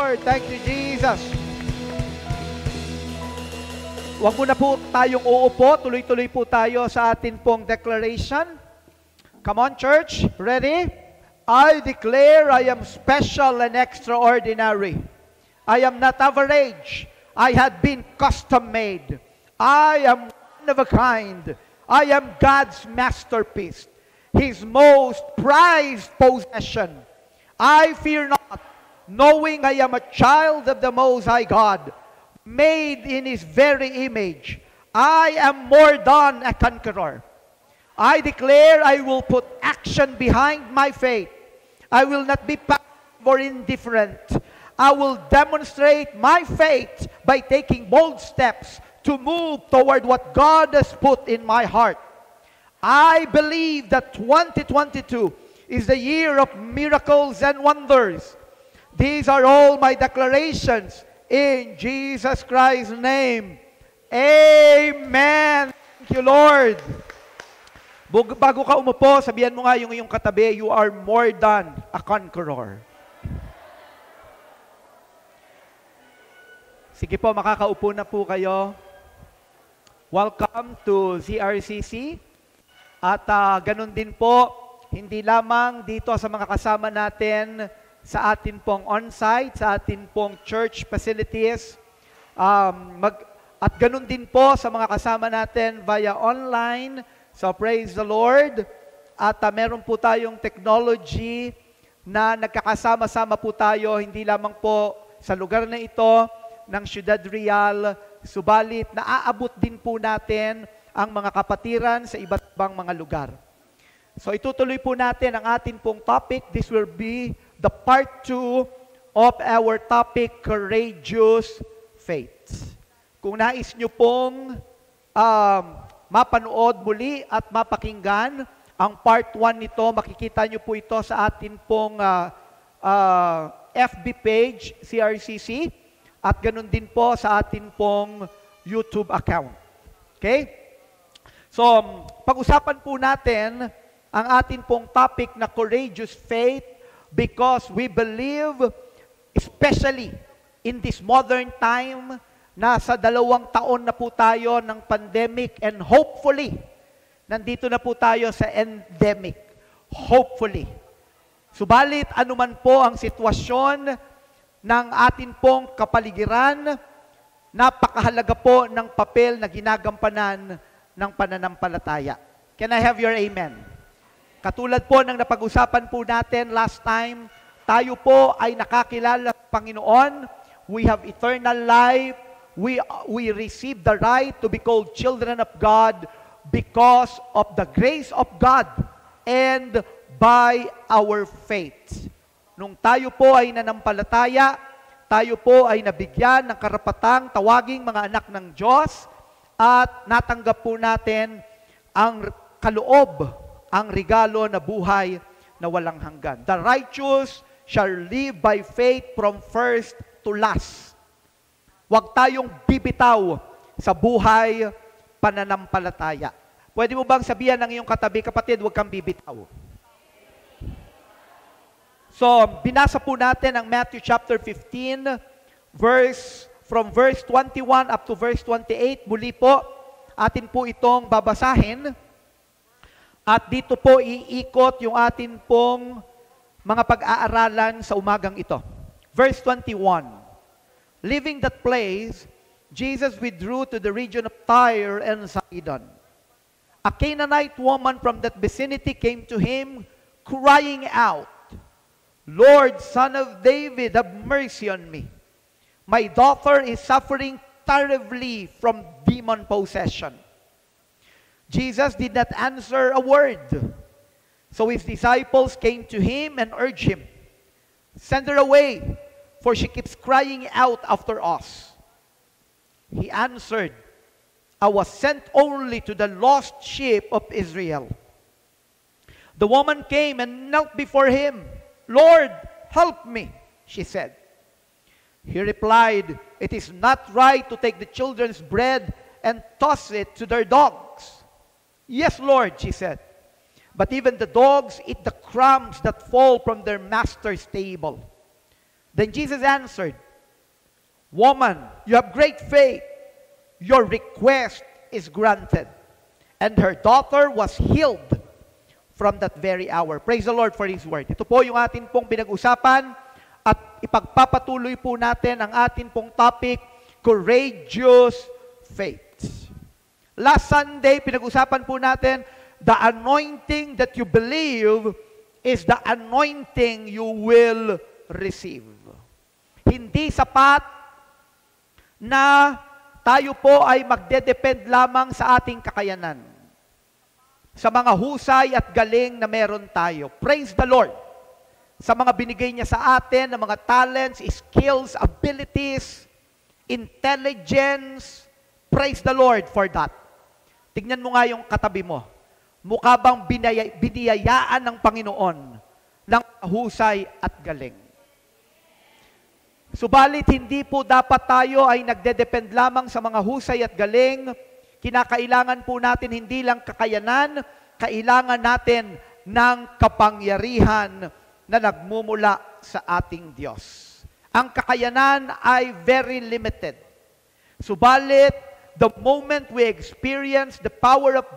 Lord. Thank you, Jesus. Huwag muna po tayong uupo. Tuloy-tuloy po tayo sa atin pong declaration. Come on, church. Ready? I declare I am special and extraordinary. I am not average. I had been custom-made. I am one of a kind. I am God's masterpiece, His most prized possession. I fear not, knowing I am a child of the Most High God, made in His very image. I am more than a conqueror. I declare I will put action behind my faith. I will not be passive or indifferent. I will demonstrate my faith by taking bold steps to move toward what God has put in my heart. I believe that 2022 is the year of miracles and wonders. These are all my declarations in Jesus Christ's name. Amen. Thank you, Lord. Bago ka umupo, sabihan mo nga yung iyong katabi, you are more than a conqueror. Sige po, makakaupo na po kayo. Welcome to ZRCC. At ganun din po, hindi lamang dito sa mga kasama natin sa atin pong on-site, sa atin pong church facilities, at ganun din po sa mga kasama natin via online. So praise the Lord. At meron po tayong technology na nagkakasama-sama po tayo, hindi lamang po sa lugar na ito ng Ciudad Real, subalit naaabot din po natin ang mga kapatiran sa iba't ibang mga lugar. So itutuloy po natin ang atin pong topic. This will be the part 2 of our topic, Courageous Faith. Kung nais nyo pong mapanood muli at mapakinggan ang part 1 nito, makikita nyo po ito sa atin pong FB page, CRCC, at ganun din po sa atin pong YouTube account. Okay? So, pag-usapan po natin ang atin pong topic na courageous faith because we believe, especially in this modern time, na sa 2 taon na po tayo ng pandemic and hopefully, nandito na po tayo sa endemic. Hopefully. Subalit, anuman po ang sitwasyon ng atin pong kapaligiran, napakahalaga po ng papel na ginagampanan ng pananampalataya. Can I have your amen? Katulad po ng napag-usapan po natin last time, tayo po ay nakakilala sa Panginoon. We have eternal life. We receive the right to be called children of God because of the grace of God and by our faith. Nung tayo po ay nanampalataya, tayo po ay nabigyan ng karapatang tawaging mga anak ng Diyos at natanggap po natin ang kaloob, ang regalo na buhay na walang hanggan. The righteous shall live by faith from first to last. Huwag tayong bibitaw sa buhay pananampalataya. Pwede mo bang sabihan ng iyong katabi, kapatid, huwag kang bibitaw? So, binasa po natin ang Matthew chapter 15, from verse 21 up to verse 28. Muli po, atin po itong babasahin. At dito po iikot yung atin pong mga pag-aaralan sa umagang ito. Verse 21. Leaving that place, Jesus withdrew to the region of Tyre and Sidon. A Canaanite woman from that vicinity came to him, crying out, Lord, Son of David, have mercy on me. My daughter is suffering terribly from demon possession. Jesus did not answer a word. So his disciples came to him and urged him, send her away, for she keeps crying out after us. He answered, I was sent only to the lost sheep of Israel. The woman came and knelt before him. Lord, help me, she said. He replied, it is not right to take the children's bread and toss it to their dogs. Yes, Lord, she said. But even the dogs eat the crumbs that fall from their master's table. Then Jesus answered, Woman, you have great faith. Your request is granted. And her daughter was healed from that very hour. Praise the Lord for His word. Ito po yung atin pong pinag-usapan at ipagpapatuloy po natin ang atin pong topic, courageous faith. Last Sunday, pinag-usapan po natin, the anointing that you believe is the anointing you will receive. Hindi sapat na tayo po ay magdedepend lamang sa ating kakayanan, sa mga husay at galing na meron tayo. Praise the Lord! Sa mga binigay niya sa atin, na mga talents, skills, abilities, intelligence. Praise the Lord for that. Tignan mo nga yung katabi mo. Mukha bang biniyayaan ng Panginoon ng husay at galing? Subalit, hindi po dapat tayo ay nagdedepend lamang sa mga husay at galing. Kinakailangan po natin hindi lang kakayanan, kailangan natin ng kapangyarihan na nagmumula sa ating Diyos. Ang kakayanan ay very limited. Subalit, the moment we experience the power of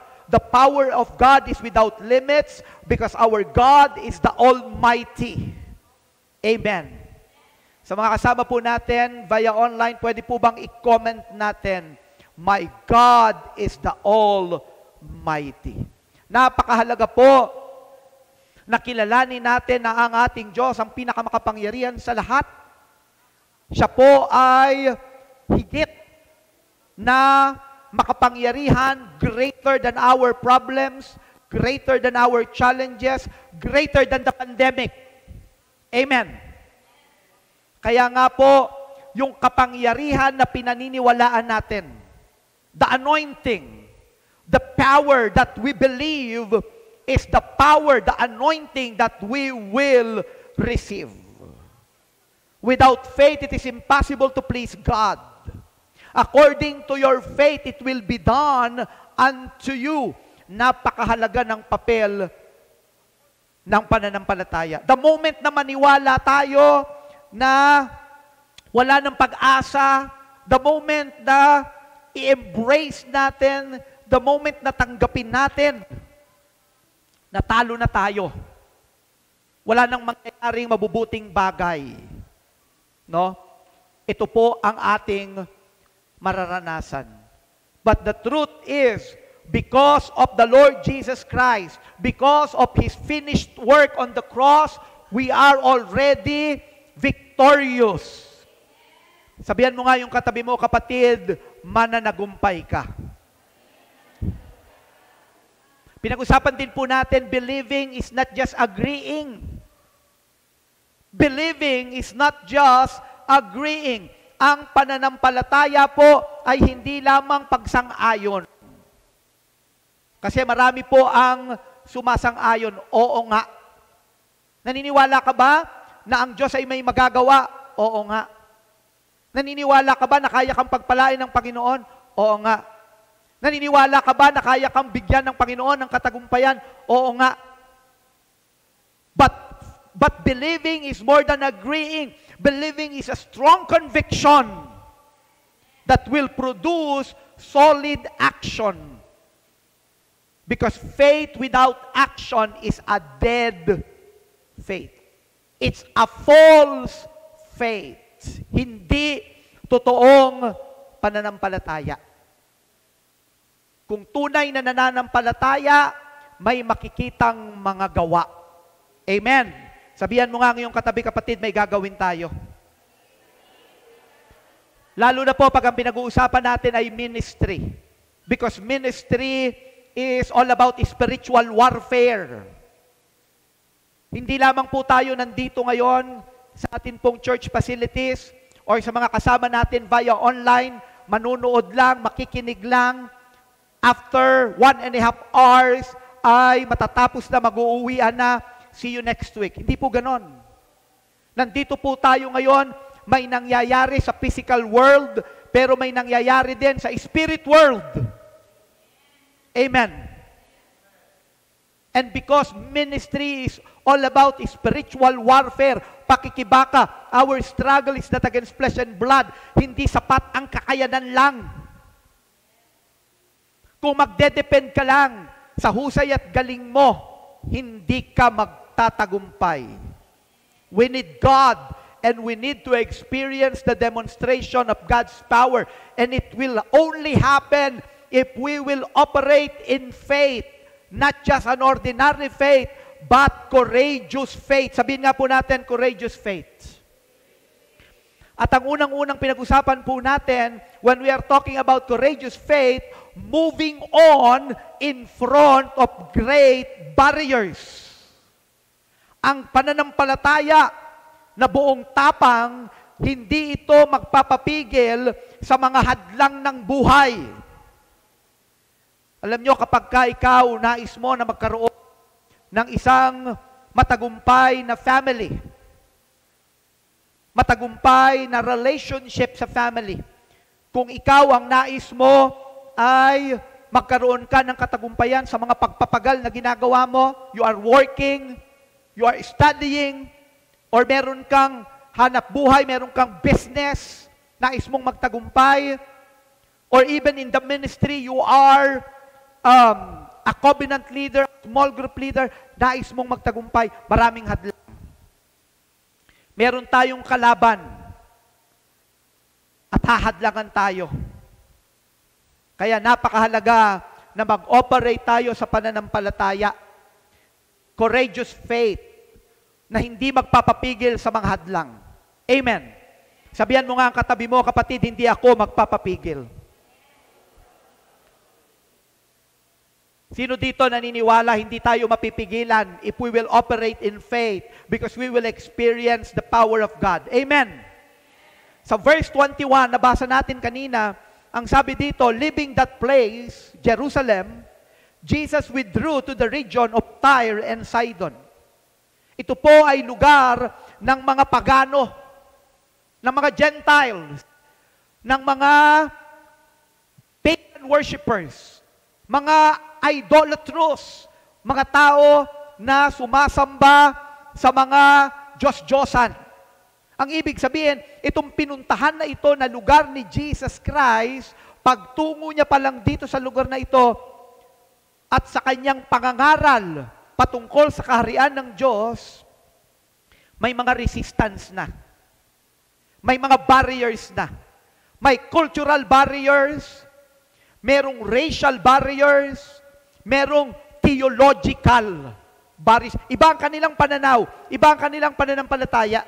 God is without limits because our God is the Almighty. Amen. Sa mga kasama po natin via online, pwede po bang i-comment natin, My God is the Almighty. Napakahalaga po na kilalanin natin na ang ating Diyos ang pinakamakapangyarihan sa lahat. Siya po ay higit na makapangyarihan, greater than our problems, greater than our challenges, greater than the pandemic. Amen. Kaya nga po, yung kapangyarihan na pinaniniwalaan natin, the anointing, the power that we believe is the power, the anointing that we will receive. Without faith, it is impossible to please God. According to your faith, it will be done unto you. Napakahalaga ng papel ng pananampalataya. The moment na maniwala tayo na wala ng pag-asa, the moment na i-embrace natin, the moment na tanggapin natin, natalo na tayo. Wala nang mangyayaring mabubuting bagay. No? Ito po ang ating mararanasan. But the truth is, because of the Lord Jesus Christ, because of His finished work on the cross, we are already victorious. Sabihan mo nga yung katabi mo, kapatid, mananagumpay ka. Pinag-usapan din po natin, believing is not just agreeing. Believing is not just agreeing. Ang pananampalataya po ay hindi lamang pagsang-ayon. Kasi marami po ang sumasang-ayon. Oo nga. Naniniwala ka ba na ang Diyos ay may magagawa? Oo nga. Naniniwala ka ba na kaya kang pagpalain ng Panginoon? Oo nga. Naniniwala ka ba na kaya kang bigyan ng Panginoon ng katagumpayan? Oo nga. But believing is more than agreeing. Believing is a strong conviction that will produce solid action. Because faith without action is a dead faith. It's a false faith. Hindi totoong pananampalataya. Kung tunay na nananampalataya, may makikitang mga gawa. Amen. Sabihan mo nga ngayong katabi, kapatid, may gagawin tayo. Lalo na po pag ang pinag-uusapan natin ay ministry. Because ministry is all about spiritual warfare. Hindi lamang po tayo nandito ngayon sa atin pong church facilities or sa mga kasama natin via online, manunood lang, makikinig lang. After 1.5 hours ay matatapos na, mag-uuwian na, see you next week. Hindi po ganon. Nandito po tayo ngayon, may nangyayari sa physical world, pero may nangyayari din sa spirit world. Amen. And because ministry is all about spiritual warfare, pakikibaka, our struggle is not against flesh and blood, hindi sapat ang kakayanan lang. Kung magdedepend ka lang sa husay at galing mo, hindi ka magtatagumpay. We need God, and we need to experience the demonstration of God's power. And it will only happen if we will operate in faith. Not just an ordinary faith, but courageous faith. Sabihin nga po natin, courageous faith. At ang unang-unang pinag-usapan po natin, when we are talking about courageous faith, moving on in front of great barriers. Ang pananampalataya na buong tapang, hindi ito magpapapigil sa mga hadlang ng buhay. Alam nyo, kapag ka ikaw nais mo na magkaroon ng isang matagumpay na family, matagumpay na relationship sa family, kung ikaw ang nais mo ay magkaroon ka ng katagumpayan sa mga pagpapagal na ginagawa mo, you are working, you are studying, or meron kang hanap buhay, meron kang business, nais mong magtagumpay, or even in the ministry, you are a covenant leader, small group leader, nais mong magtagumpay, maraming hadlang. Meron tayong kalaban at hahadlangan tayo. Kaya napakahalaga na mag-operate tayo sa pananampalataya. Courageous faith na hindi magpapapigil sa mga hadlang. Amen. Sabihan mo nga ang katabi mo, kapatid, hindi ako magpapapigil. Sino dito naniniwala hindi tayo mapipigilan if we will operate in faith because we will experience the power of God? Amen. Sa verse 21, nabasa natin kanina, ang sabi dito, leaving that place, Jerusalem, Jesus withdrew to the region of Tyre and Sidon. Ito po ay lugar ng mga pagano, ng mga Gentiles, ng mga pagan worshippers, mga idolatrous, mga tao na sumasamba sa mga Diyos-Diyosan. Ang ibig sabihin, itong pinuntahan na ito na lugar ni Jesus Christ, pagtungo niya pa lang dito sa lugar na ito, at sa kanyang pangangaral patungkol sa kaharian ng Diyos, may mga resistance na. May mga barriers na. May cultural barriers, merong racial barriers, merong theological barriers. Iba ang kanilang pananaw, iba ang kanilang pananampalataya.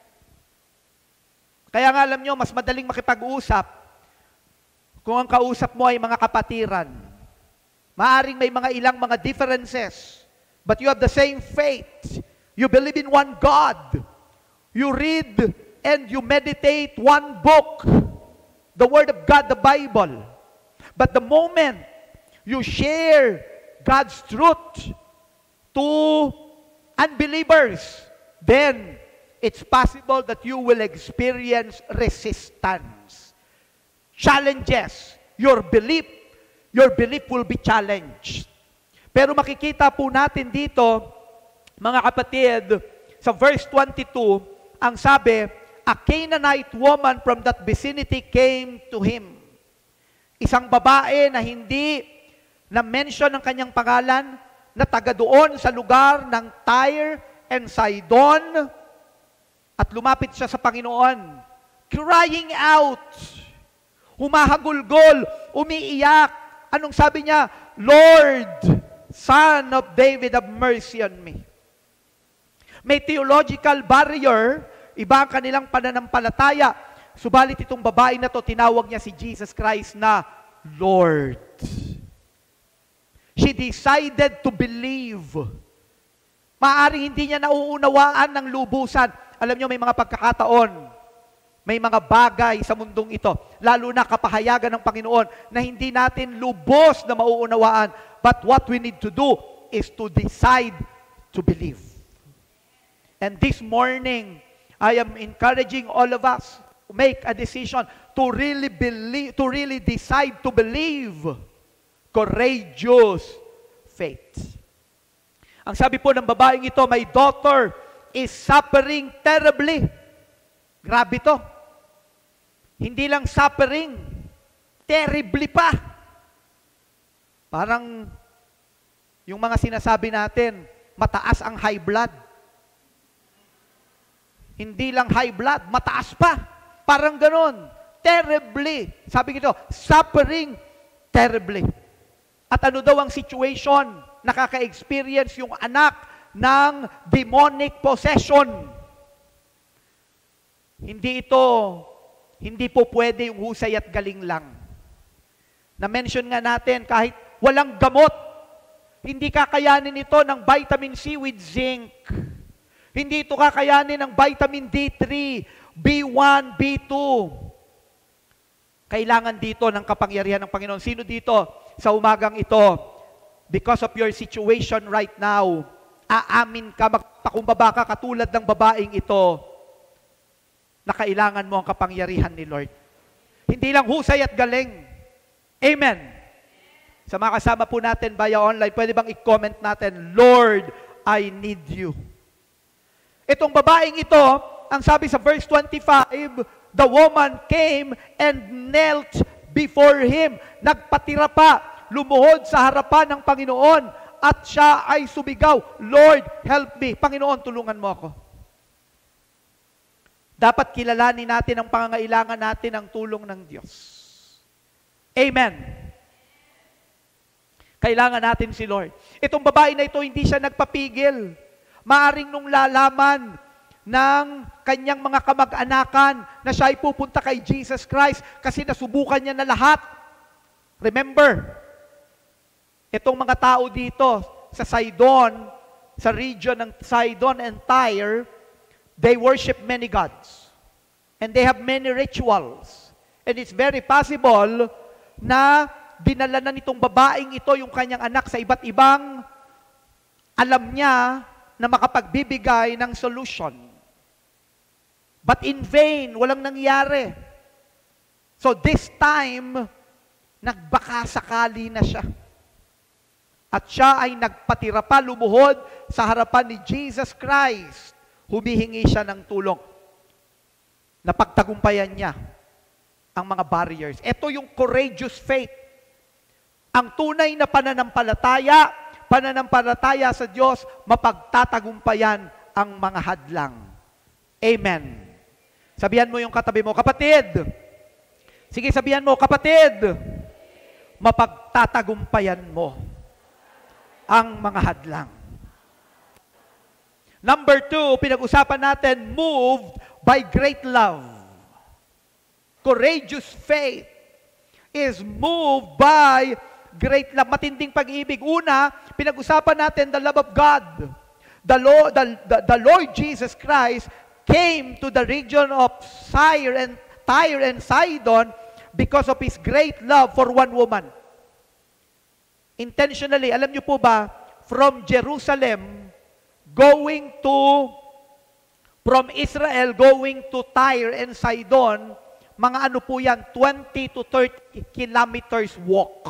Kaya nga alam nyo, mas madaling makipag-usap kung ang kausap mo ay mga kapatiran. Maaring may mga ilang mga differences, but you have the same faith. You believe in one God. You read and you meditate one book, the Word of God, the Bible. But the moment you share God's truth to unbelievers, then it's possible that you will experience resistance, challenges. Your belief will be challenged. Pero makikita po natin dito, mga kapatid, sa verse 22, ang sabi, a Canaanite woman from that vicinity came to him. Isang babae na hindi na-mention ang kanyang pangalan, na taga doon sa lugar ng Tyre and Sidon, at lumapit siya sa Panginoon, crying out, humahagulgol, umiiyak. Anong sabi niya? Lord, Son of David, have mercy on me. May theological barrier, iba ang kanilang pananampalataya, subalit itong babae na to, tinawag niya si Jesus Christ na Lord. She decided to believe. Maaring hindi niya nauunawaan ng lubusan. Alam niyo, may mga pagkakataon, may mga bagay sa mundong ito, lalo na kapahayagan ng Panginoon, na hindi natin lubos na mauunawaan. But what we need to do is to decide to believe. And this morning, I am encouraging all of us to make a decision to really believe, to really decide to believe. Courageous faith. Ang sabi po ng babaeng ito, my daughter is suffering terribly. Grabe to. Hindi lang suffering, terribly pa. Parang yung mga sinasabi natin, mataas ang high blood. Hindi lang high blood, mataas pa. Parang ganon. Terribly. Sabi nito, suffering terribly. At ano daw ang situation? Nakaka-experience yung anak ng demonic possession. Hindi po pwede yung husay at galing lang. Na-mention nga natin, kahit walang gamot, hindi kakayanin ito ng vitamin C with zinc. Hindi ito kakayanin ng vitamin D3, B1, B2. Kailangan dito ng kapangyarihan ng Panginoon. Sino dito sa umagang ito, because of your situation right now, aamin ka, magpakumbaba ka katulad ng babaeng ito, na kailangan mo ang kapangyarihan ni Lord. Hindi lang husay at galing. Amen. Sa mga kasama po natin via online, pwede bang i-comment natin, Lord, I need you. Itong babaeng ito, ang sabi sa verse 25, the woman came and knelt before him. Nagpatira pa, lumuhod sa harapan ng Panginoon, at siya ay sumigaw, Lord, help me. Panginoon, tulungan mo ako. Dapat kilalanin natin ang pangangailangan natin ng tulong ng Diyos. Amen. Kailangan natin si Lord. Itong babae na ito, hindi siya nagpapigil. Maaring nung lalaman ng kanyang mga kamag-anakan na siya ay pupunta kay Jesus Christ kasi nasubukan niya na lahat. Remember, itong mga tao dito sa Sidon, sa region ng Sidon and Tyre, they worship many gods. And they have many rituals. And it's very possible na dinala na nitong babaeng ito yung kanyang anak sa iba't ibang alam niya na makapagbibigay ng solution. But in vain, walang nangyari. So this time, nagbaka sakali na siya. At siya ay nagpatira pa, lumuhod sa harapan ni Jesus Christ. Humihingi siya ng tulong. Napagtagumpayan niya ang mga barriers. Ito yung courageous faith. Ang tunay na pananampalataya sa Diyos, mapagtatagumpayan ang mga hadlang. Amen. Sabihan mo yung katabi mo, kapatid. Sige, sabihan mo, kapatid. Mapagtatagumpayan mo ang mga hadlang. Number 2, pinag-usapan natin, moved by great love. Courageous faith is moved by great love. Matinding pag-ibig. Una, pinag-usapan natin the love of God. The Lord Jesus Christ came to the region of Tyre and Sidon because of His great love for one woman. Intentionally, alam niyo po ba, from Israel going to Tyre and Sidon, mga ano po yan, 20 to 30 kilometers walk.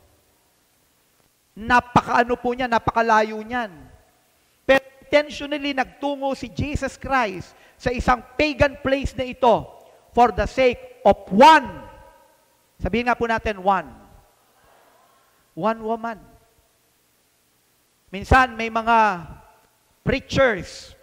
Napakaano po niya, napakalayo niyan. Pero intentionally nagtungo si Jesus Christ sa isang pagan place na ito for the sake of one. Sabihin nga po natin, one. One woman. Minsan may mga preachers.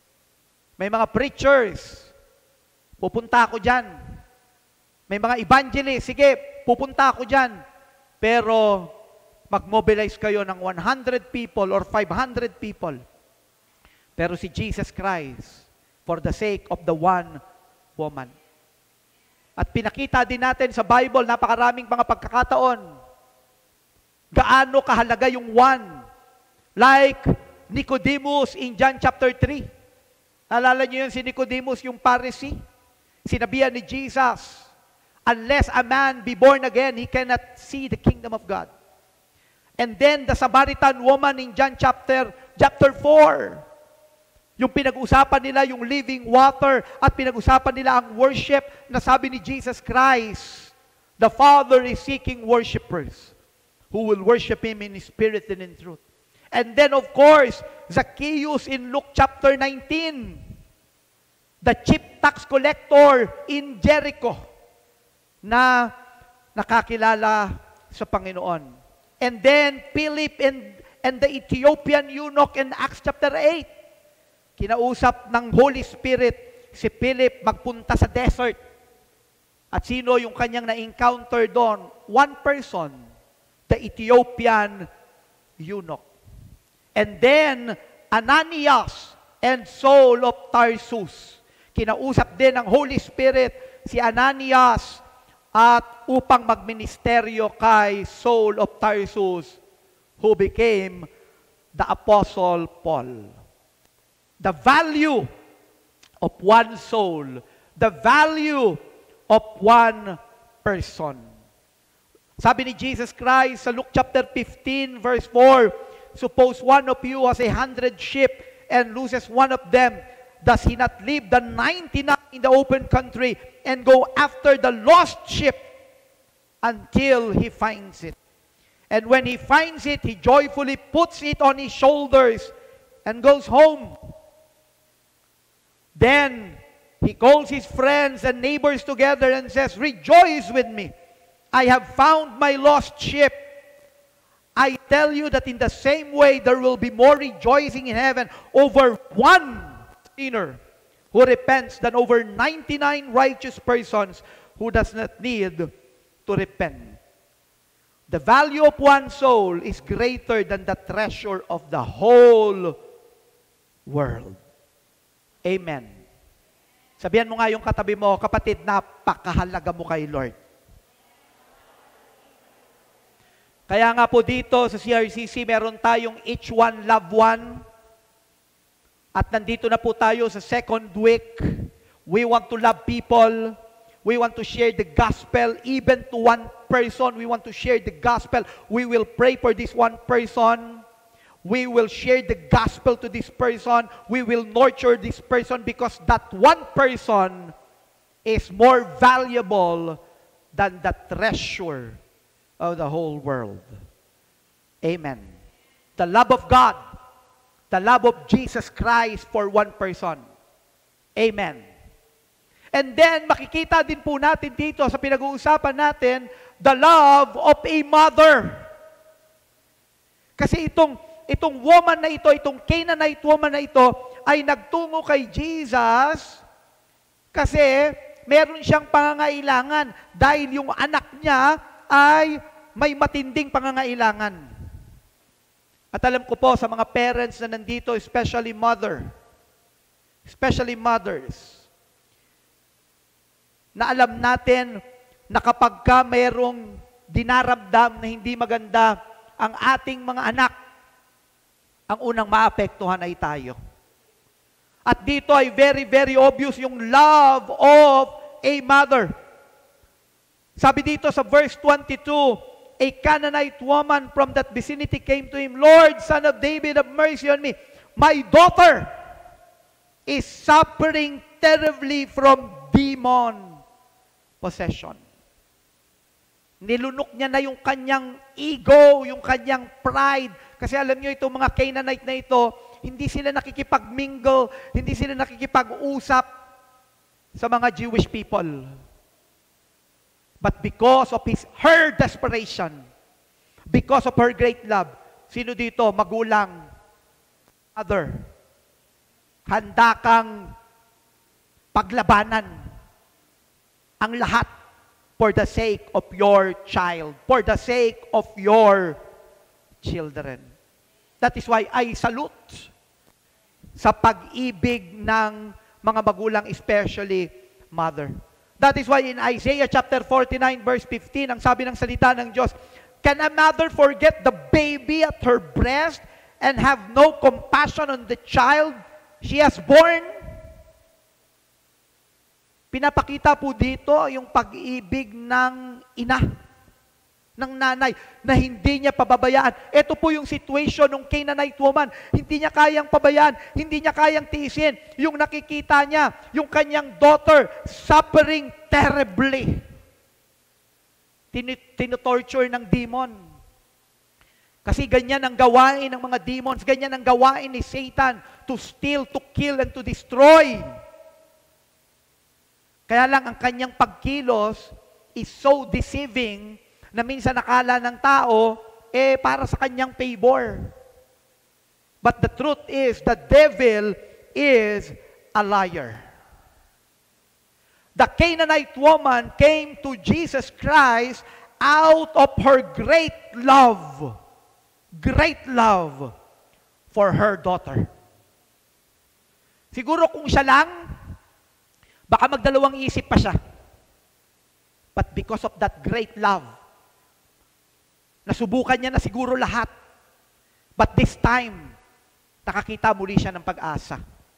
Pupunta ako dyan. May mga evangelists, sige, pupunta ako dyan. Pero mag-mobilize kayo ng 100 people or 500 people. Pero si Jesus Christ, for the sake of the one woman. At pinakita din natin sa Bible, napakaraming mga pagkakataon, gaano kahalaga yung one. Like Nicodemus in John chapter 3. Naalala niyo yun si Nicodemus, yung Pharisee? Sinabihan ni Jesus, unless a man be born again, he cannot see the kingdom of God. And then the Samaritan woman in John chapter 4. Yung pinag-usapan nila yung living water at pinag-usapan nila ang worship na sabi ni Jesus Christ, the Father is seeking worshipers who will worship Him in spirit and in truth. And then of course, Zacchaeus in Luke chapter 19, the chief tax collector in Jericho na nakakilala sa Panginoon. And then Philip and the Ethiopian eunuch in Acts chapter 8. Kinausap ng Holy Spirit si Philip magpunta sa desert. At sino yung kanyang na-encounter doon? One person, the Ethiopian eunuch. And then Ananias and Saul of Tarsus. Kinausap din ng Holy Spirit si Ananias at upang magministeryo kay Saul of Tarsus, who became the Apostle Paul. The value of one soul, the value of one person. Sabi ni Jesus Christ sa Luke chapter 15 verse 4, suppose one of you has 100 sheep and loses one of them, does he not leave the 99 in the open country and go after the lost sheep until he finds it? And when he finds it, he joyfully puts it on his shoulders and goes home. Then he calls his friends and neighbors together and says, rejoice with me. I have found my lost sheep. I tell you that in the same way, there will be more rejoicing in heaven over one sinner who repents than over 99 righteous persons who does not need to repent. The value of one soul is greater than the treasure of the whole world. Amen. Sabihan mo nga yung katabi mo, kapatid, napakahalaga mo kay Lord. Kaya nga po dito sa CRCC, meron tayong each one love one. At nandito na po tayo sa second week. We want to love people. We want to share the gospel even to one person. We want to share the gospel. We will pray for this one person. We will share the gospel to this person. We will nurture this person because that one person is more valuable than the treasure of the whole world. Amen. The love of God, the love of Jesus Christ for one person. Amen. And then, makikita din po natin dito sa pinag-uusapan natin, the love of a mother. Kasi itong woman na ito, itong Canaanite woman na ito, ay nagtungo kay Jesus kasi meron siyang pangangailangan dahil yung anak niya ay may matinding pangangailangan. At alam ko po sa mga parents na nandito, especially mothers, na alam natin na kapag ka mayroong dinaramdam na hindi maganda ang ating mga anak, ang unang maapektuhan ay tayo. At dito ay very, very obvious yung love of a mother. Sabi dito sa verse 22, a Canaanite woman from that vicinity came to him, Lord, Son of David, have mercy on me. My daughter is suffering terribly from demon possession. Nilunok niya na yung kanyang ego, yung kanyang pride. Kasi alam niyo, itong mga Canaanite na ito, hindi sila nakikipag-mingle, hindi sila nakikipag-usap sa mga Jewish people. But because of her desperation, because of her great love, sino dito, magulang, mother, handa kang paglabanan ang lahat for the sake of your child, for the sake of your children. That is why I salute sa pag-ibig ng mga magulang, especially mother. That is why in Isaiah chapter 49 verse 15, ang sabi ng salita ng Diyos, can a mother forget the baby at her breast and have no compassion on the child she has born? Pinapakita po dito yung pag-ibig ng ina, ng nanay, na hindi niya pababayaan. Ito po yung situation ng Canaanite woman. Hindi niya kayang pabayaan, hindi niya kayang tiisin. Yung nakikita niya, yung kanyang daughter suffering terribly. Tinutorture ng demon. Kasi ganyan ang gawain ng mga demons, ganyan ang gawain ni Satan, to steal, to kill, and to destroy. Kaya lang ang kanyang pagkilos is so deceiving na minsan nakala ng tao, para sa kanyang favor. But the truth is, the devil is a liar. The Canaanite woman came to Jesus Christ out of her great love for her daughter. Siguro kung siya lang, baka magdalawang isip pa siya. But because of that great love, nasubukan niya na siguro lahat. But this time, nakakita muli siya ng pag-asa.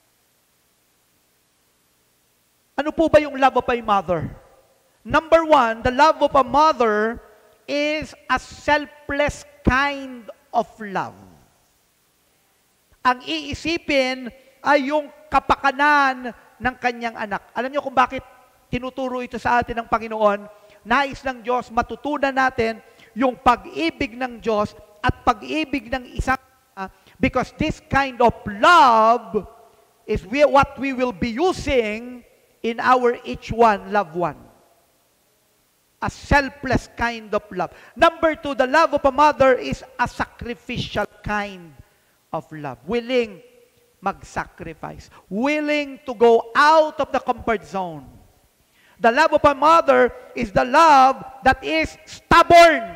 Ano po ba yung love of a mother? Number one, the love of a mother is a selfless kind of love. Ang iisipin ay yung kapakanan ng kanyang anak. Alam niyo kung bakit tinuturo ito sa atin ng Panginoon? Nais ng Diyos, matutunan natin yung pag-ibig ng Diyos at pag-ibig ng isang because this kind of love is what we will be using in our each one loved one. A selfless kind of love. Number two, the love of a mother is a sacrificial kind of love. Willing mag-sacrifice. Willing to go out of the comfort zone. The love of a mother is the love that is stubborn.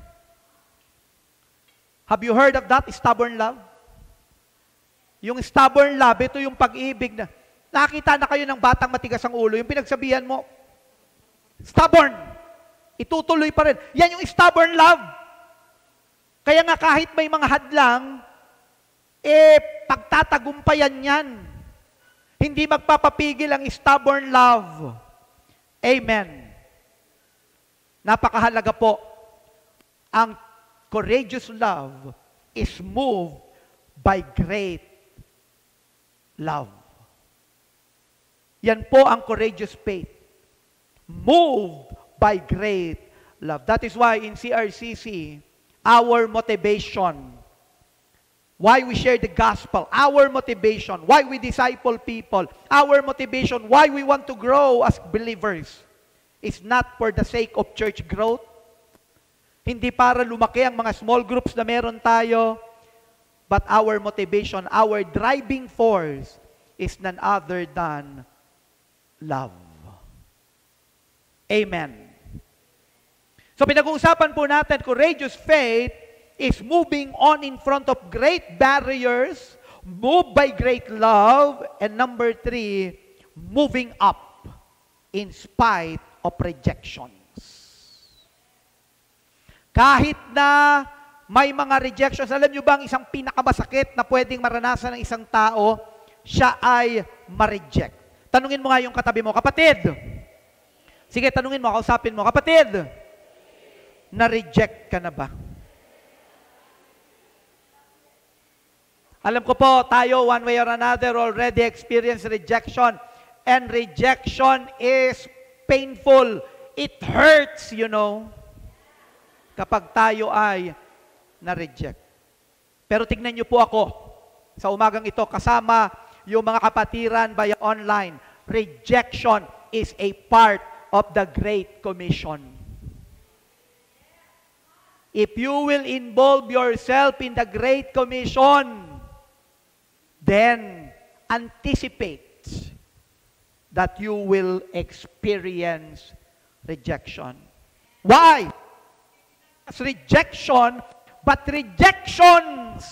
Have you heard of that, stubborn love? Yung stubborn love, ito yung pag-ibig na, nakita na kayo ng batang matigas ang ulo, yung pinagsabihan mo, stubborn. Itutuloy pa rin. Yan yung stubborn love. Kaya nga kahit may mga hadlang, pagtatagumpayan yan. Hindi magpapapigil ang stubborn love. Amen. Napakahalaga po. Ang courageous love is moved by great love. Yan po ang courageous faith. Moved by great love. That is why in CRCC, our motivation, why we share the gospel, our motivation, why we disciple people, our motivation, why we want to grow as believers, is not for the sake of church growth. Hindi para lumaki ang mga small groups na meron tayo, but our motivation, our driving force is none other than love. Amen. So pinag-uusapan po natin, courageous faith is moving on in front of great barriers, moved by great love, and number three, moving up in spite of rejections. Kahit na may mga rejections, alam nyo ba ang isang pinakamasakit na pwedeng maranasan ng isang tao, siya ay ma-reject. Tanungin mo nga yung katabi mo, kapatid. Sige, tanungin mo, kausapin mo, kapatid, na-reject ka na ba? Alam ko po, tayo one way or another already experience rejection. And rejection is painful. It hurts, you know, kapag tayo ay na-reject. Pero tignan niyo po ako, sa umagang ito, kasama yung mga kapatiran via online. Rejection is a part of the Great Commission. If you will involve yourself in the Great Commission, then anticipate that you will experience rejection. Why? It's rejection, but rejections.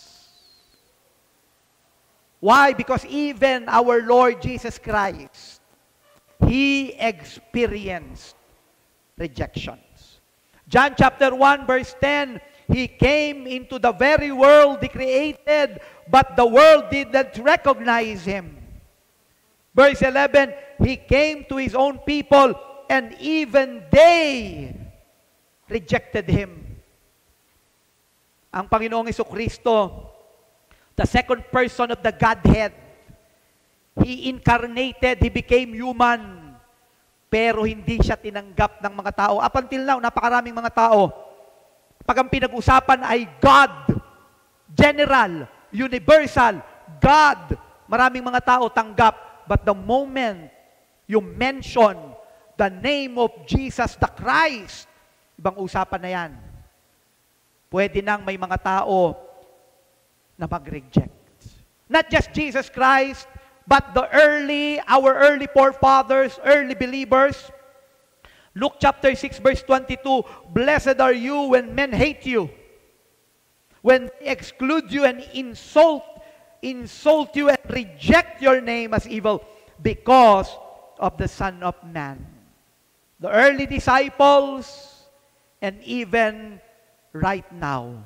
Why? Because even our Lord Jesus Christ, He experienced rejections. John chapter 1 verse 10, He came into the very world He created, but the world did not recognize Him. Verse 11, He came to His own people, and even they rejected Him. Ang Panginoong Jesucristo, the second person of the Godhead, He incarnated, He became human, pero hindi siya tinanggap ng mga tao. Up until now, napakaraming mga tao, Pag ang pinag-usapan ay God, general, universal, God, maraming mga tao tanggap. But the moment you mention the name of Jesus the Christ, ibang usapan na yan. Pwede nang may mga tao na mag-reject. Not just Jesus Christ, but our early forefathers, early believers. Luke chapter 6 verse 22, "Blessed are you when men hate you, when they exclude you and insult you and reject your name as evil because of the Son of Man." The early disciples and even right now,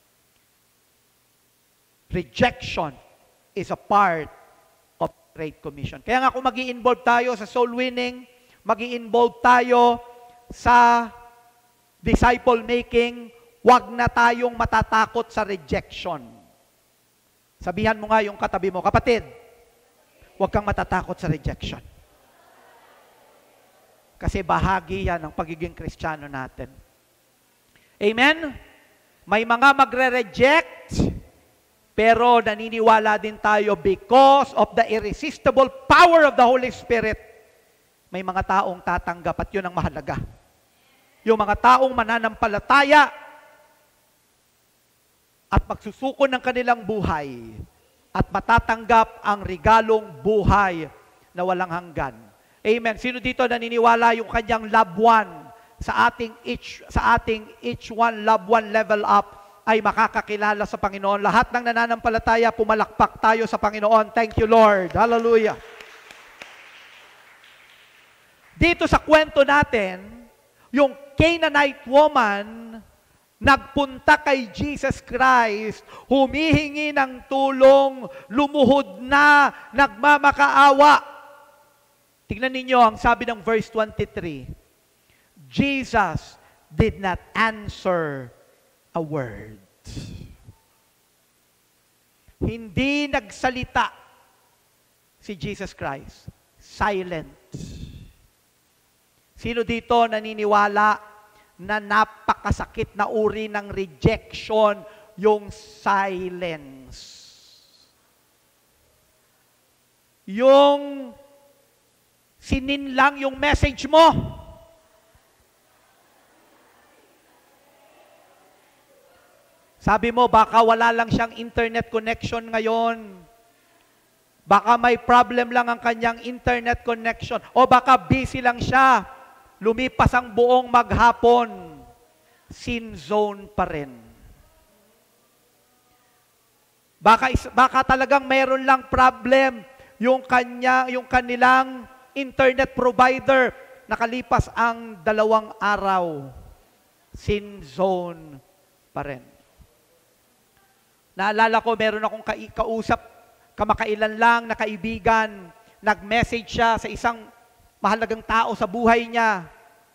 rejection is a part of the Great Commission. Kaya nga kung mag-i-involve tayo sa soul winning, mag-i-involve tayo sa disciple making, wag na tayong matatakot sa rejection. Sabihan mo nga yung katabi mo, kapatid, wag kang matatakot sa rejection. Kasi bahagi yan ng pagiging Kristiyano natin. Amen? May mga magre-reject, pero naniniwala din tayo because of the irresistible power of the Holy Spirit. May mga taong tatanggap at yun ang mahalaga. Yung mga taong mananampalataya at magsusuko ng kanilang buhay at matatanggap ang regalong buhay na walang hanggan. Amen. Sino dito naniniwala yung kanyang loved one sa ating each one loved one level up ay makakakilala sa Panginoon? Lahat ng nananampalataya, pumalakpak tayo sa Panginoon. Thank you, Lord. Hallelujah. Dito sa kwento natin, yung Canaanite woman nagpunta kay Jesus Christ, humihingi ng tulong, lumuhod na, nagmamakaawa. Tingnan ninyo ang sabi ng verse 23. Jesus did not answer a word. Hindi nagsalita si Jesus Christ. Silent. Sino dito naniniwala na napakasakit na uri ng rejection, yung silence? Yung sinin lang yung message mo. Sabi mo, baka wala lang siyang internet connection ngayon. Baka may problem lang ang kanyang internet connection. O baka busy lang siya. Lumipas ang buong maghapon. Sin zone pa rin. Baka talagang mayroon lang problem yung kanilang internet provider. Nakalipas ang 2 araw. Sin zone pa rin. Naalala ko, meron akong kausap, kamakailan lang na kaibigan, nag-message siya sa isang mahalagang tao sa buhay niya.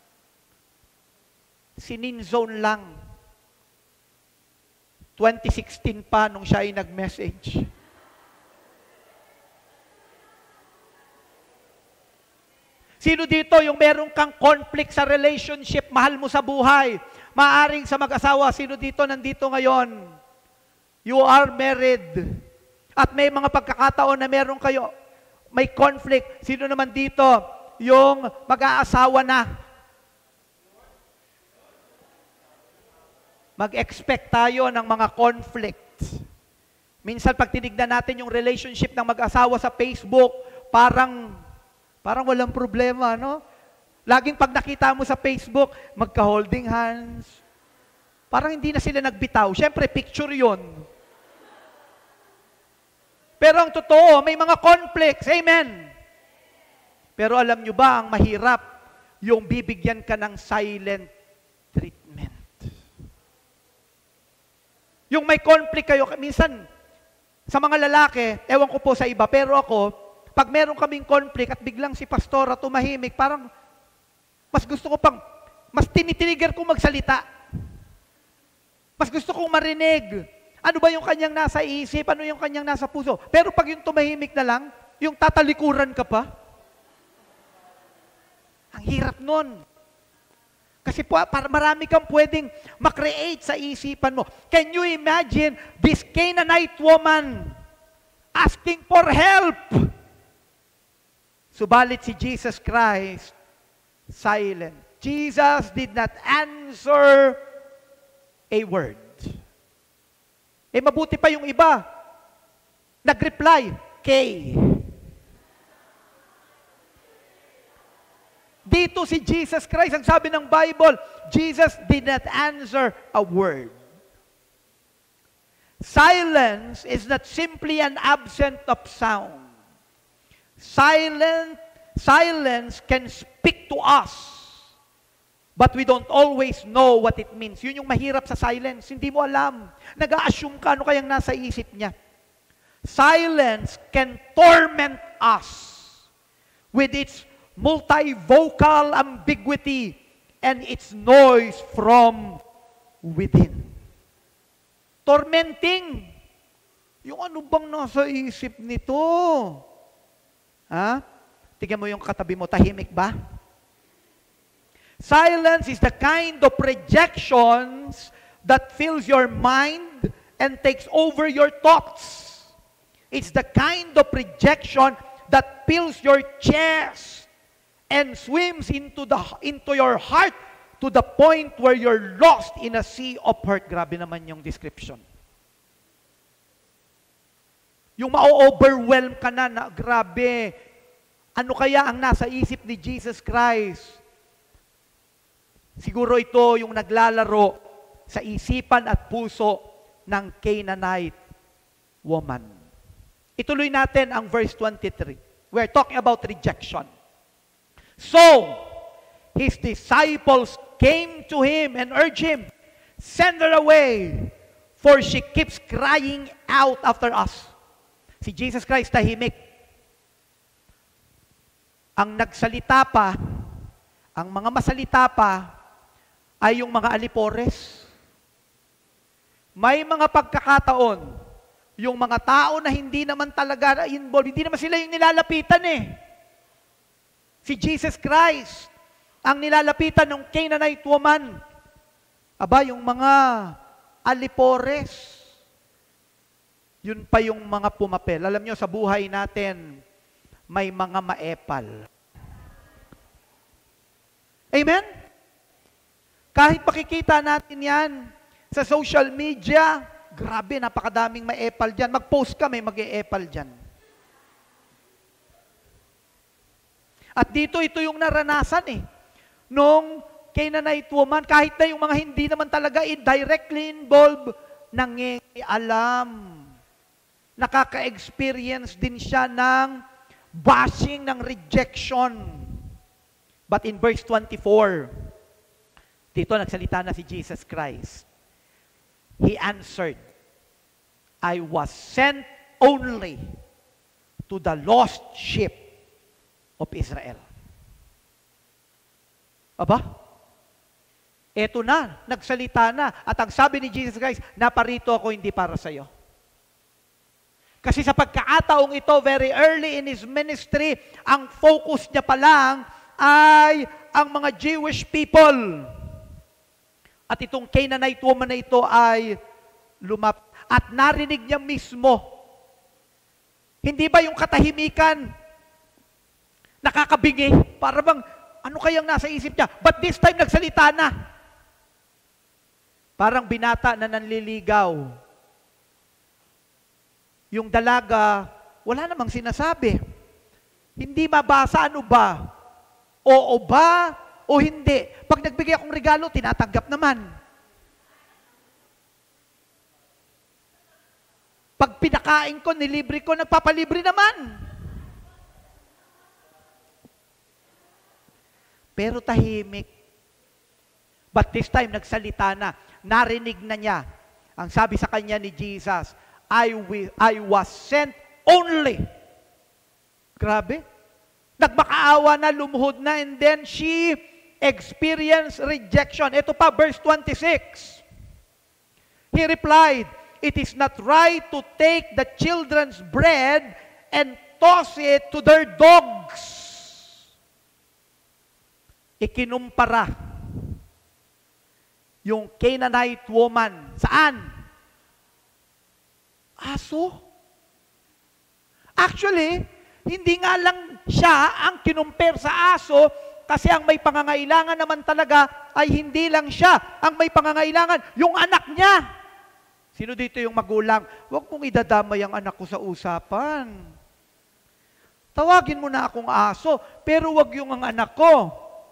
Sininzone lang. 2016 pa nung siya ay nag-message. Sino dito yung meron kang conflict sa relationship, mahal mo sa buhay, maaring sa mag-asawa, sino dito nandito ngayon? You are married. At may mga pagkakataon na meron kayo, may conflict. Sino naman dito yung mag-aasawa na? Mag-expect tayo ng mga conflict. Minsan pag tinignan natin yung relationship ng mag-asawa sa Facebook, parang walang problema, no? Laging pag nakita mo sa Facebook, magka-holding hands. Parang hindi na sila nagbitaw. Siyempre, picture yon. Pero ang totoo, may mga conflicts. Amen. Pero alam nyo ba, ang mahirap, yung bibigyan ka ng silent treatment. Yung may conflict kayo, minsan, sa mga lalaki, ewan ko po sa iba, pero ako, pag meron kaming conflict at biglang si pastora tumahimik, parang, mas gusto ko mas tinitrigger kong magsalita. Mas gusto kong marinig. Ano ba yung kanyang nasa isip? Ano yung kanyang nasa puso? Pero pag yung tumahimik na lang, yung tatalikuran ka pa, ang hirap nun. Kasi marami kang pwedeng makreate sa isipan mo. Can you imagine this Canaanite woman asking for help? Subalit si Jesus Christ, silent. Jesus did not answer a word. Mabuti pa yung iba. Nag-reply, K. Dito si Jesus Christ, ang sabi ng Bible, Jesus did not answer a word. Silence is not simply an absence of sound. Silence can speak to us, but we don't always know what it means. Yun yung mahirap sa silence. Hindi mo alam. Nag-a-assume ka ano kayang nasa isip niya. Silence can torment us with its multivocal ambiguity and its noise from within. Tormenting. Yung ano bang nasa isip nito? Ha? Tingnan mo yung katabi mo, tahimik ba? Silence is the kind of rejections that fills your mind and takes over your thoughts. It's the kind of rejection that fills your chest and swims into your heart to the point where you're lost in a sea of hurt. Grabe naman yung description. Yung ma-overwhelm ka na, grabe. Ano kaya ang nasa isip ni Jesus Christ? Siguro ito yung naglalaro sa isipan at puso ng Canaanite woman. Ituloy natin ang verse 23. We're talking about rejection. So, his disciples came to him and urged him, send her away, for she keeps crying out after us. Si Jesus Christ tahimik. Ang nagsalita pa, ang mga masalita pa, ay yung mga alipores. May mga pagkakataon, yung mga tao na hindi naman talaga involved, hindi naman sila yung nilalapitan Si Jesus Christ, ang nilalapitan ng Canaanite woman. Aba, yung mga alipores. Yun pa yung mga pumapel. Alam nyo, sa buhay natin, may mga maepal. Amen? Kahit makikita natin yan sa social media, grabe, napakadaming maepal dyan. Mag-post ka, may mag-e-epal dyan. At dito, ito yung naranasan nung Canaanite woman, kahit na yung mga hindi naman talaga directly involved, nangingialam. Nakaka-experience din siya ng bashing, ng rejection. But in verse 24, dito nagsalita na si Jesus Christ. He answered, I was sent only to the lost sheep of Israel. Aba? Eto na, nagsalita na. At ang sabi ni Jesus Christ, naparito ako hindi para sa iyo. Kasi sa pagkakataong ito, very early in His ministry, ang focus niya pa lang ay ang mga Jewish people. At itong Canaanite woman na ito ay at narinig niya mismo. Hindi ba yung katahimikan nakakabingi? Para bang, ano kayang nasa isip niya? But this time, nagsalita na. Parang binata na nanliligaw. Yung dalaga, wala namang sinasabi. Hindi mabasa, ano ba? Oo ba o hindi? Pag nagbigay akong regalo, tinatanggap naman. Pag pinakain ko, nilibre ko, nagpapalibre naman. Pero tahimik. But this time, nagsalita na. Narinig na niya. Ang sabi sa kanya ni Jesus, I was sent only. Grabe. Nagmakaawa na, lumuhod na, and then she experienced rejection. Ito pa, verse 26. He replied, it is not right to take the children's bread and toss it to their dogs. Ikinumpara yung Canaanite woman. Saan? Aso. Actually, hindi nga lang siya ang kinumpir sa aso kasi ang may pangangailangan naman talaga ay hindi lang siya ang may pangangailangan, yung anak niya. Sino dito yung magulang? Huwag mong idadamay ang anak ko sa usapan. Tawagin mo na akong aso, pero huwag yung ang anak ko.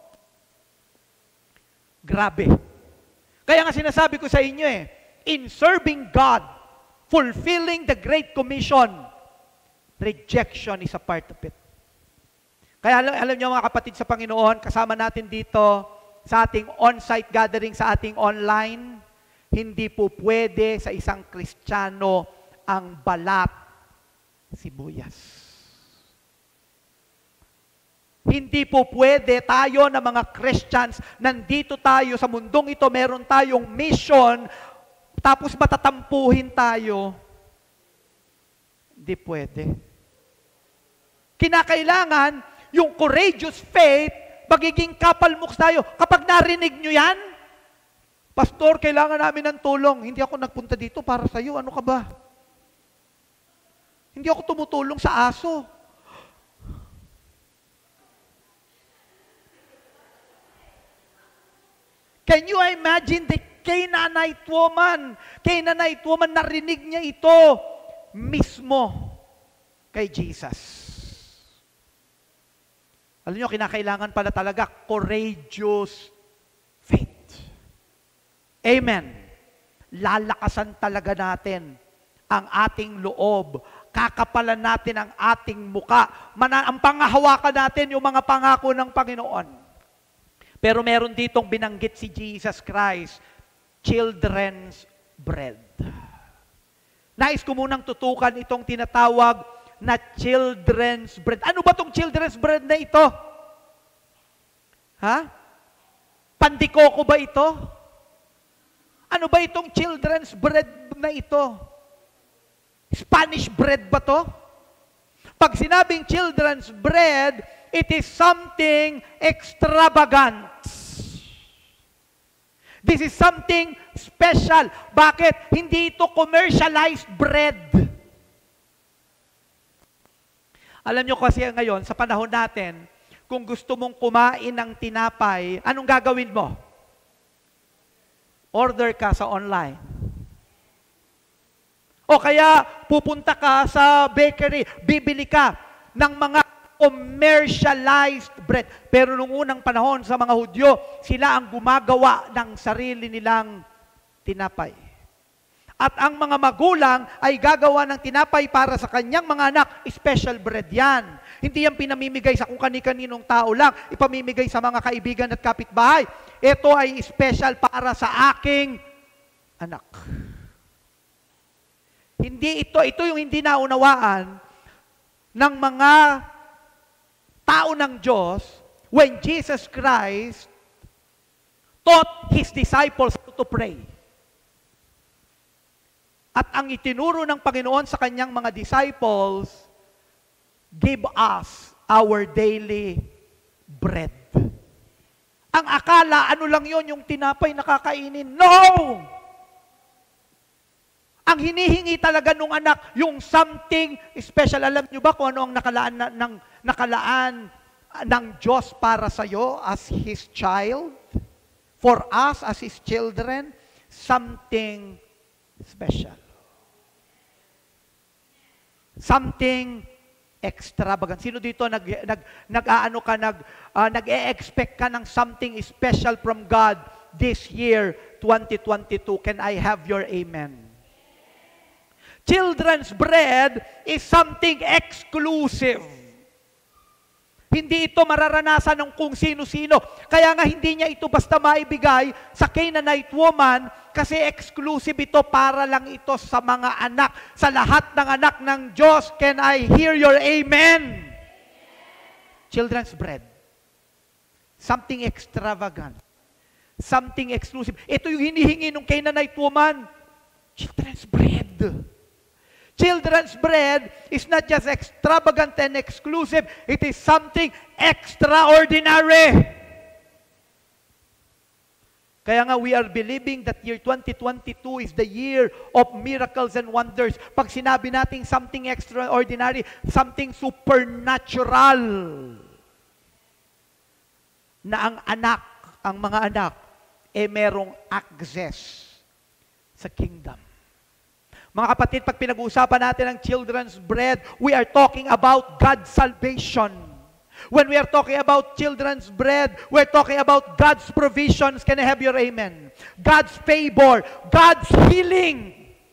Grabe. Kaya nga sinasabi ko sa inyo in serving God, fulfilling the Great Commission, rejection is a part of it. Kaya alam niyo mga kapatid sa Panginoon, kasama natin dito sa ating on-site gathering, sa ating online, hindi po pwede sa isang Kristiyano ang balat sibuyas. Hindi po pwede tayo na mga Christians, nandito tayo sa mundong ito, meron tayong mission, tapos matatampuhin tayo. Hindi pwede. Kinakailangan yung courageous faith, magiging kapalmuks tayo. Kapag narinig nyo yan, Pastor, kailangan namin ng tulong. Hindi ako nagpunta dito para sa iyo. Ano ka ba? Hindi ako tumutulong sa aso. Can you imagine the Canaanite woman? Canaanite woman, narinig niya ito mismo kay Jesus. Alam niyo, kinakailangan pala talaga courageous faith. Amen. Lalakasan talaga natin ang ating loob. Kakapalan natin ang ating muka. Ang pangahawakan natin yung mga pangako ng Panginoon. Pero meron ditong binanggit si Jesus Christ, children's bread. Nais ko munang tutukan itong tinatawag na children's bread. Ano ba itong children's bread na ito? Ha? Pandikoko ba ito? Ano ba itong children's bread na ito? Spanish bread ba to? Pag sinabing children's bread, it is something extravagant. This is something special. Bakit? Hindi ito commercialized bread. Alam nyo kasi ngayon, sa panahon natin, kung gusto mong kumain ng tinapay, anong gagawin mo? Order ka sa online. O kaya pupunta ka sa bakery, bibili ka ng mga commercialized bread. Pero nung unang panahon sa mga Hudyo, sila ang gumagawa ng sarili nilang tinapay. At ang mga magulang ay gagawa ng tinapay para sa kanyang mga anak, special bread yan. Hindi yan pinamimigay sa kung kani-kaninong tao lang, ipamimigay sa mga kaibigan at kapitbahay. Ito ay special para sa aking anak. Hindi ito yung hindi naunawaan ng mga tao ng Diyos when Jesus Christ taught His disciples to pray. At ang itinuro ng Panginoon sa kanyang mga disciples, give us our daily bread. Ang akala, ano lang yon yung tinapay na kakainin? No! Ang hinihingi talaga nung anak, yung something special. Alam nyo ba kung ano ang nakalaan ng Diyos para sa iyo as His child? For us as His children, something special. Something extravagant. Sino dito nag-e-expect ka ng something special from God this year, 2022? Can I have your amen? Children's bread is something exclusive. Hindi ito mararanasan ng kung sino-sino. Kaya nga hindi niya ito basta maibigay sa Canaanite woman kasi exclusive ito para lang ito sa mga anak, sa lahat ng anak ng Diyos. Can I hear your amen? Children's bread. Something extravagant. Something exclusive. Ito yung hinihingi ng Canaanite woman. Children's bread. Children's bread is not just extravagant and exclusive, it is something extraordinary. Kaya nga, we are believing that year 2022 is the year of miracles and wonders. Pag sinabi natin something extraordinary, something supernatural, na ang mga anak, merong access sa kingdom. Mga kapatid, pag pinag-uusapan natin ang children's bread, we are talking about God's salvation. When we are talking about children's bread, we're talking about God's provisions. Can I have your amen? God's favor, God's healing,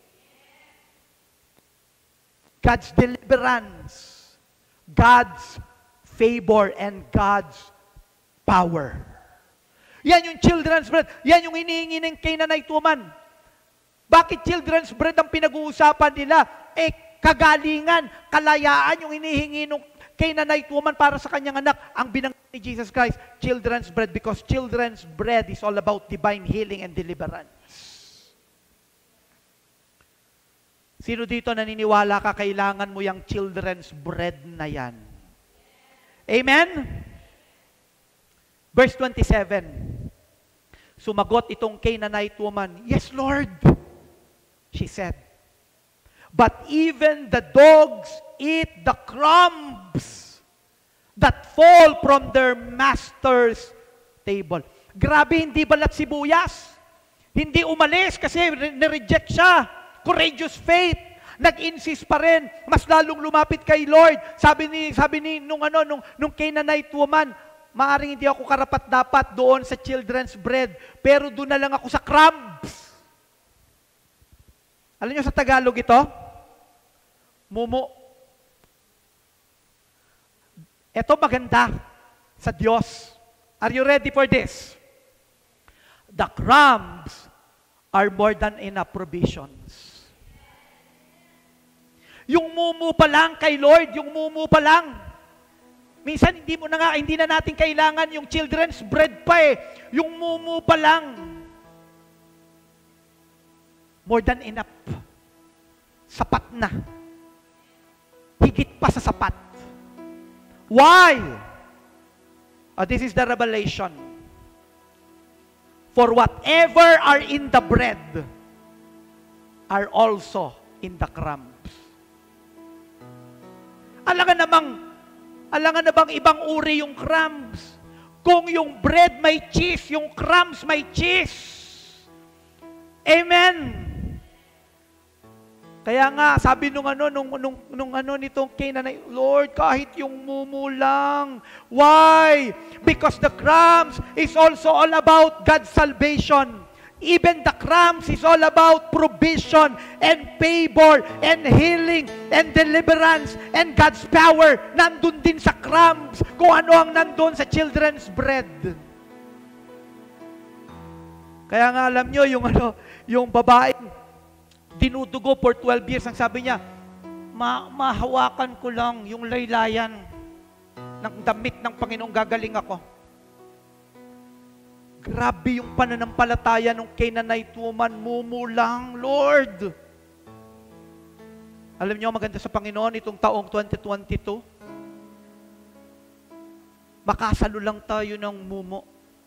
God's deliverance, God's favor, and God's power. Yan yung children's bread. Yan yung hinihingi ng Canaanite woman. Bakit children's bread ang pinag-uusapan nila? Kagalingan, kalayaan yung hinihingi ng Canaanite woman para sa kanyang anak. Ang binanggit ni Jesus Christ, children's bread, because children's bread is all about divine healing and deliverance. Sino dito naniniwala ka kailangan mo yung children's bread na yan? Amen? Verse 27. Sumagot itong Canaanite woman, "Yes, Lord," she said. "But even the dogs eat the crumbs that fall from their master's table." Grabe, hindi balat sibuyas. Hindi umalis kasi nireject siya. Courageous faith. Nag-insist pa rin. Mas lalong lumapit kay Lord. Sabi ni nung Canaanite woman, "Maaring hindi ako karapat-dapat doon sa children's bread, pero doon na lang ako sa crumbs." Alam niyo sa Tagalog ito? Mumu. Ito maganda sa Diyos. Are you ready for this? The crumbs are more than enough provisions. Yung mumu pa lang kay Lord, yung mumu pa lang. Minsan hindi na natin kailangan yung children's bread pa Yung mumu pa lang. More than enough. Sapat na. Higit pa sa sapat. Why? This is the revelation. For whatever are in the bread are also in the crumbs. Alangan na bang ibang uri yung crumbs? Kung yung bread may cheese, yung crumbs may cheese. Amen. Kaya nga, sabi nitong Canaanite, "Lord, kahit yung mumu lang." Why? Because the crumbs is also all about God's salvation. Even the crumbs is all about provision and favor and healing and deliverance and God's power. Nandun din sa crumbs kung ano ang nandun sa children's bread. Kaya nga alam nyo, yung babaeng dinudugo for 12 years, ang sabi niya, mahawakan ko lang yung laylayan ng damit ng Panginoong, gagaling ako. Grabe yung pananampalataya ng Canaanite woman, mumu lang, Lord. Alam niyo, maganda sa Panginoon itong taong 2022. Makasalo lang tayo ng mumu.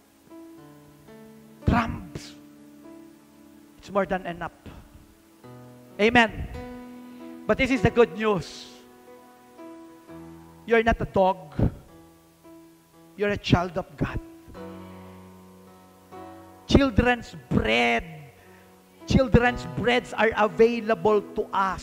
Crumbs. It's more than enough. Amen. But this is the good news. You're not a dog. You're a child of God. Children's breads are available to us.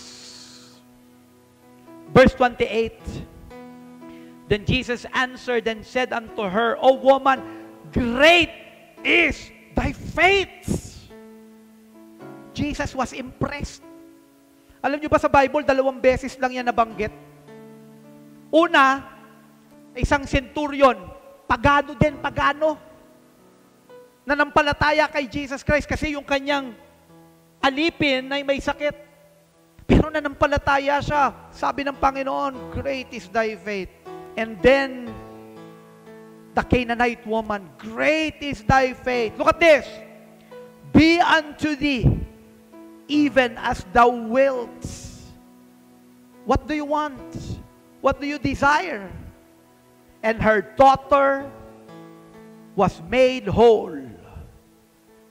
Verse 28. Then Jesus answered and said unto her, "O woman, great is thy faith." Jesus was impressed. Alam niyo ba sa Bible, 2 beses lang yan nabanggit. Una, isang centurion, pagano, nanampalataya kay Jesus Christ kasi yung kanyang alipin ay may sakit. Pero nanampalataya siya. Sabi ng Panginoon, "Great is thy faith." And then, the Canaanite woman, "Great is thy faith." Look at this. "Be unto thee, even as thou wilt." What do you want? What do you desire? And her daughter was made whole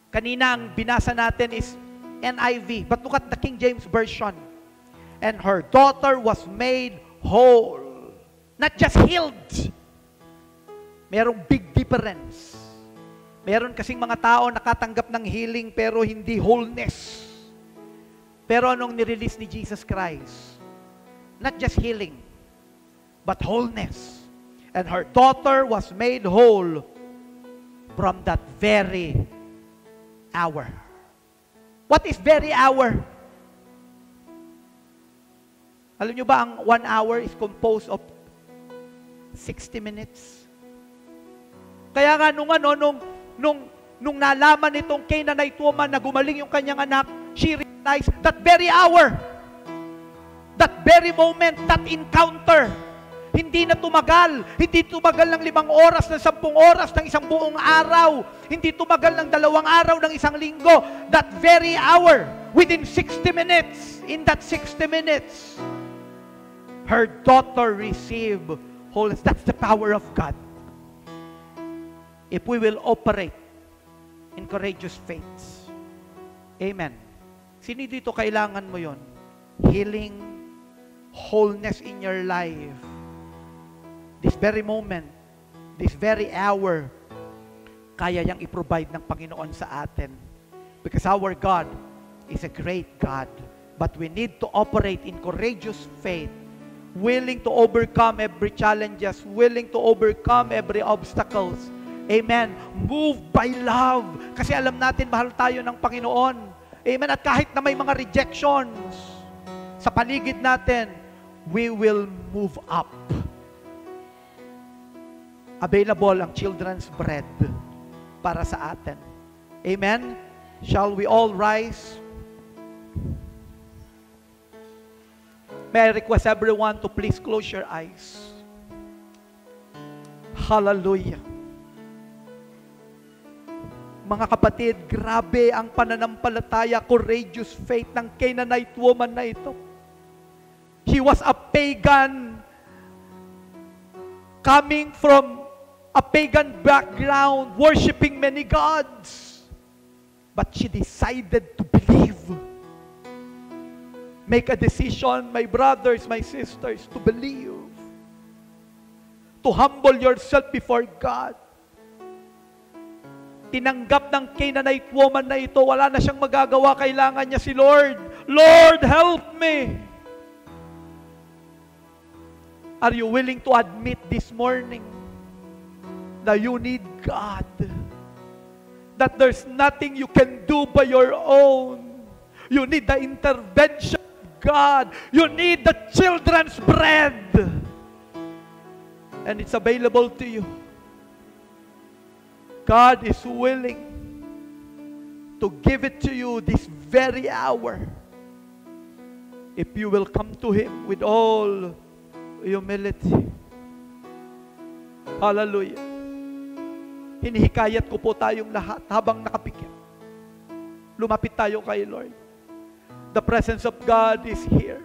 Kanina ang binasa natin is NIV, but look at the King James Version. And her daughter was made whole. Not just healed. Merong big difference. Meron kasing mga tao nakatanggap ng healing pero hindi wholeness. Pero anong nirelease ni Jesus Christ? Not just healing, but wholeness. And her daughter was made whole from that very hour. What is very hour? Alam nyo ba, ang 1 hour is composed of 60 minutes? Kaya nga nung nalaman itong Canaanite woman na gumaling yung kanyang anak, she realized that very hour, that very moment, that encounter, hindi na tumagal. Hindi tumagal ng 5 oras, ng 10 oras, ng isang buong araw. Hindi tumagal ng 2 araw, ng isang linggo. That very hour, within 60 minutes, in that 60 minutes, her daughter received wholeness. That's the power of God. If we will operate in courageous faith. Amen. Sino dito kailangan mo yon? Healing, wholeness in your life. This very moment, this very hour, kaya niyang i-provide ng Panginoon sa atin. Because our God is a great God. But we need to operate in courageous faith, willing to overcome every challenges, willing to overcome every obstacles. Amen. Move by love. Kasi alam natin, mahal tayo ng Panginoon. Amen. At kahit na may mga rejections sa paligid natin, we will move up. Available ang children's bread para sa atin. Amen? Shall we all rise? May I request everyone to please close your eyes. Hallelujah. Mga kapatid, grabe ang pananampalataya, courageous faith ng Canaanite woman na ito. He was a pagan, coming from a pagan background, worshiping many gods. But she decided to believe. Make a decision, my brothers, my sisters, to believe. To humble yourself before God. Tinanggap ng Canaanite woman na ito, wala na siyang magagawa, kailangan niya si Lord. Lord, help me! Are you willing to admit this morning that you need God? That there's nothing you can do by your own. You need the intervention of God. You need the children's bread. And it's available to you. God is willing to give it to you this very hour. If you will come to Him with all humility. Hallelujah. Hinihikayat ko po tayong lahat habang nakapikit. Lumapit tayo kay Lord. The presence of God is here.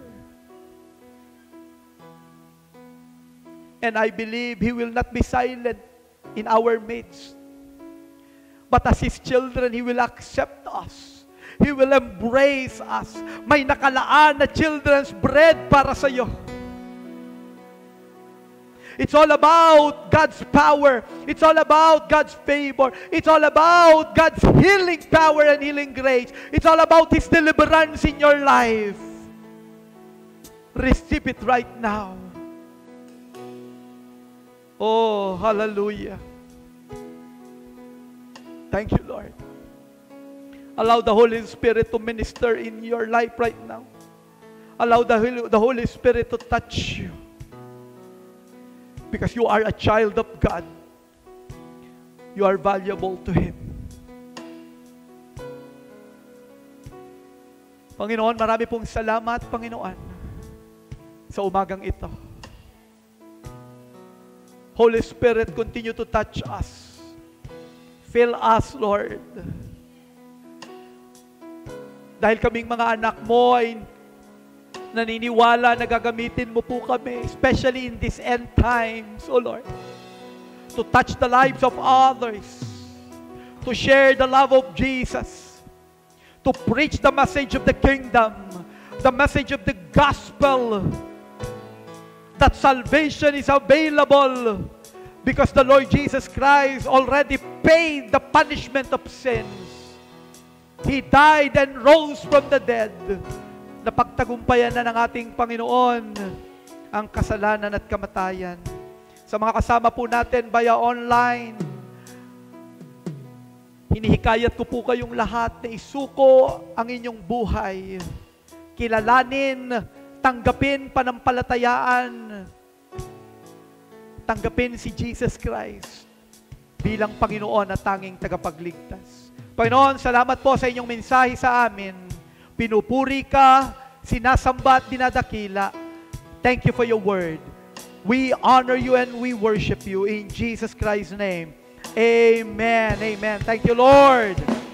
And I believe He will not be silent in our midst. But as His children, He will accept us. He will embrace us. May nakalaan na children's bread para sa iyo. It's all about God's power. It's all about God's favor. It's all about God's healing power and healing grace. It's all about His deliverance in your life. Receive it right now. Oh, hallelujah. Thank you, Lord. Allow the Holy Spirit to minister in your life right now. Allow the Holy Spirit to touch you. Because you are a child of God. You are valuable to Him. Panginoon, marami pong salamat, Panginoon, sa umagang ito. Holy Spirit, continue to touch us. Fill us, Lord. Dahil kaming mga anak mo ay naniniwala na gagamitin mo po kami, especially in these end times, O Lord, to touch the lives of others, to share the love of Jesus, to preach the message of the kingdom, the message of the gospel, that salvation is available because the Lord Jesus Christ already paid the punishment of sins. He died and rose from the dead. Napagtagumpayan na ng ating Panginoon ang kasalanan at kamatayan. Sa mga kasama po natin via online, hinihikayat ko po kayong lahat na isuko ang inyong buhay. Kilalanin, tanggapin panampalatayaan, tanggapin si Jesus Christ bilang Panginoon at tanging tagapagligtas. Panginoon, salamat po sa inyong mensahe sa amin. Pinupuri ka, sinasamba at dinadakila. Thank you for your word. We honor you and we worship you in Jesus Christ's name. Amen. Amen. Thank you, Lord.